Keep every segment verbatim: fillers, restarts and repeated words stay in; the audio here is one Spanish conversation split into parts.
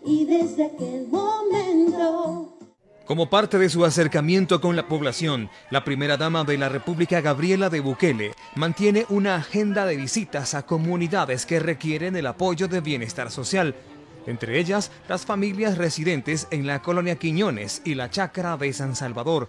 y desde aquel momento... Como parte de su acercamiento con la población, la primera dama de la República, Gabriela de Bukele, mantiene una agenda de visitas a comunidades que requieren el apoyo de bienestar social, entre ellas las familias residentes en la colonia Quiñones y la chacra de San Salvador.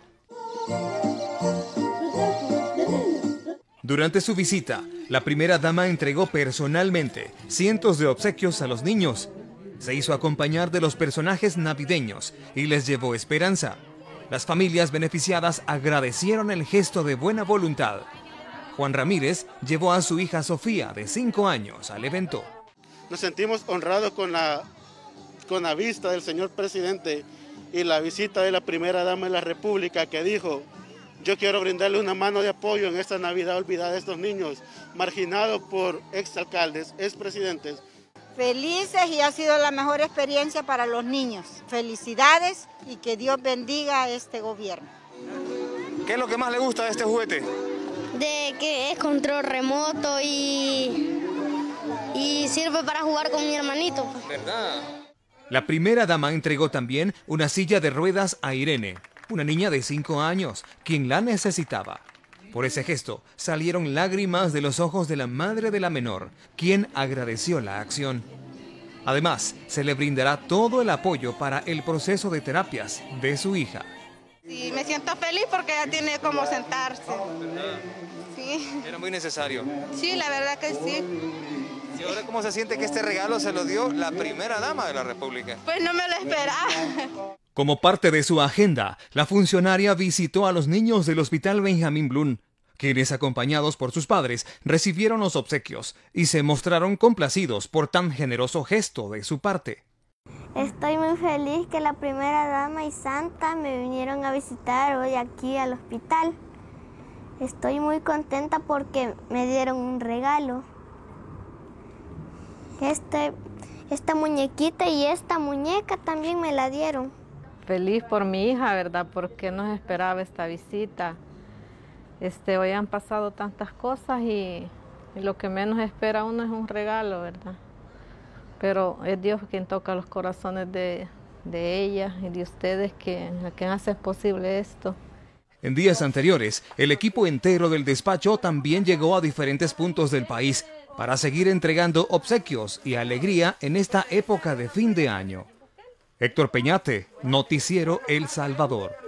Durante su visita, la primera dama entregó personalmente cientos de obsequios a los niños. Se hizo acompañar de los personajes navideños y les llevó esperanza. Las familias beneficiadas agradecieron el gesto de buena voluntad. Juan Ramírez llevó a su hija Sofía, de cinco años, al evento. Nos sentimos honrados con la, con la vista del señor presidente y la visita de la primera dama de la República, que dijo: yo quiero brindarle una mano de apoyo en esta Navidad olvidada a estos niños marginados por exalcaldes, expresidentes. Felices, y ha sido la mejor experiencia para los niños. Felicidades y que Dios bendiga a este gobierno. ¿Qué es lo que más le gusta de este juguete? De que es control remoto y, y sirve para jugar con mi hermanito. ¿Verdad? La primera dama entregó también una silla de ruedas a Irene, una niña de cinco años, quien la necesitaba. Por ese gesto salieron lágrimas de los ojos de la madre de la menor, quien agradeció la acción. Además, se le brindará todo el apoyo para el proceso de terapias de su hija. Sí, me siento feliz porque ya tiene como sentarse. Sí. Era muy necesario. Sí, la verdad que sí. ¿Y ahora cómo se siente que este regalo se lo dio la primera dama de la República? Pues no me lo esperaba. Como parte de su agenda, la funcionaria visitó a los niños del Hospital Benjamín Blum, quienes, acompañados por sus padres, recibieron los obsequios y se mostraron complacidos por tan generoso gesto de su parte. Estoy muy feliz que la primera dama y Santa me vinieron a visitar hoy aquí al hospital. Estoy muy contenta porque me dieron un regalo. Este, esta muñequita y esta muñeca también me la dieron. Feliz por mi hija, ¿verdad? Porque no esperaba esta visita. Este, hoy han pasado tantas cosas y, y lo que menos espera uno es un regalo, ¿verdad? Pero es Dios quien toca los corazones de, de ella y de ustedes, que, quien hace posible esto. En días anteriores, el equipo entero del despacho también llegó a diferentes puntos del país para seguir entregando obsequios y alegría en esta época de fin de año. Héctor Peñate, Noticiero El Salvador.